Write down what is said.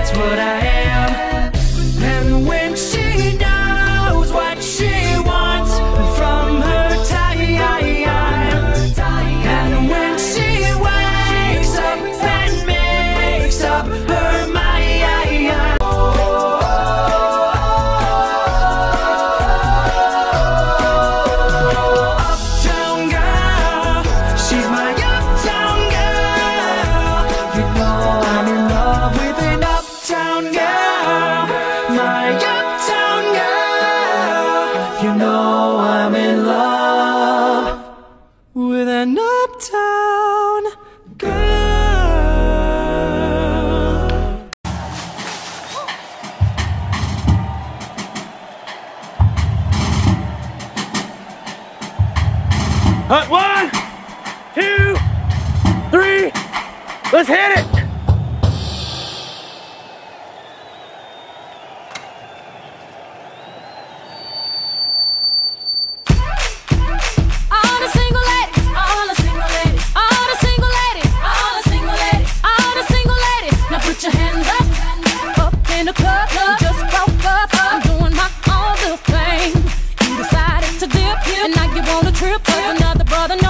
that's what I am. And when she knows what she wants from her time, and when she wakes up and makes up her mind, uptown girl, she's my uptown girl. You know I'm in love with an uptown girl, my uptown girl. You know I'm in love with an uptown girl. One, two, three, let's hit it! All the single ladies, all the single ladies, all the single ladies, all the single ladies, all the single ladies. Now put your hands up in the club. You just broke up. I'm doing my own little thing. You decided to dip, and now you want a trip 'cause another brother.